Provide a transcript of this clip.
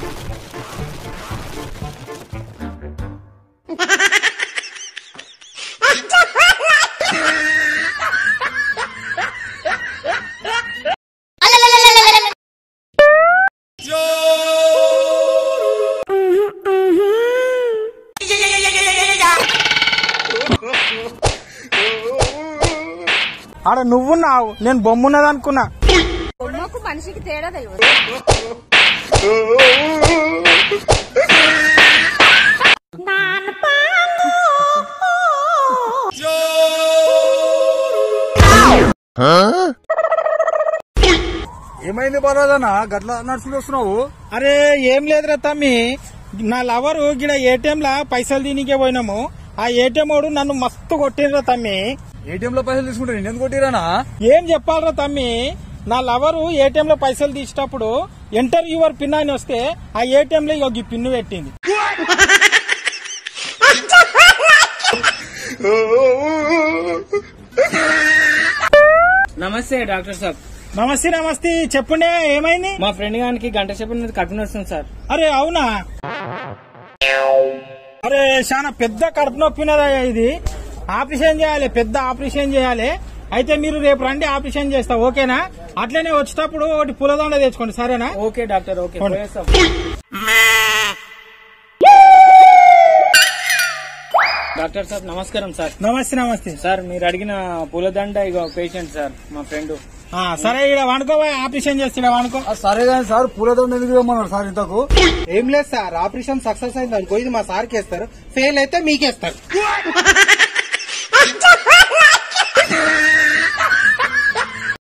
ఆడ నువ్వున్నావు, నేను బొమ్మున్నది అనుకున్నా. బొమ్మకు మనిషికి తేడా తెలియదు. ఏమైంది బారాదన్నా గట్ల నడుచుకుంటూ వస్తున్నావు? అరే ఏం లేదురా తమ్మి, నా లవరు గిడ ఏటీఎం లా పైసలు దీనికే పోయినాము. ఆ ఏటీఎం వాడు నన్ను మస్తు కొట్టినరా తమ్మి. ఏటీఎం లో పైసలు తీసుకుంటే నేను కొట్టిరానా? ఏం చెప్పాలరా తమ్మి, నా లవరు ఏటీఎం లో పైసలు తీసేటప్పుడు ఎంటర్ యువర్ పిన్ అని వస్తే ఆ ఏటీఎం లో ఈ పిన్ను పెట్టింది. నమస్తే డాక్టర్ సాబ్. నమస్తే నమస్తే, చెప్పుండే ఏమైంది? మా ఫ్రెండ్ గారికి గంట సేపు కడుపు నొస్తుంది సార్. అరే అవునా? అరే చాలా పెద్ద కడుపు నొప్పినదా ఇది, ఆపరేషన్ చేయాలి, పెద్ద ఆపరేషన్ చేయాలి. అయితే మీరు రేపు రండి, ఆపరేషన్ చేస్తా, ఓకేనా? అట్లనే వచ్చేటప్పుడు ఒకటి పూలదండ తెచ్చుకోండి, సరేనా? Okay doctor, okay. Doctor sir నమస్కారం సార్. నమస్తే నమస్తే సార్, మీరు అడిగిన పూలదండ ఇగో పేషెంట్ సార్, మా ఫ్రెండ్. సరే ఇక్కడ వండుకోబోయే, ఆపరేషన్ చేస్తా వండుకో. సరే కానీ సార్, పూలదండ ఎందుకు ఇవ్వమన్నారు సార్ ఇంతకు? ఏం లేదు సార్, ఆపరేషన్ సక్సెస్ అయింది అనుకో, ఇది మా సార్కి వేస్తారు, ఫెయిల్ అయితే మీకేస్తారు.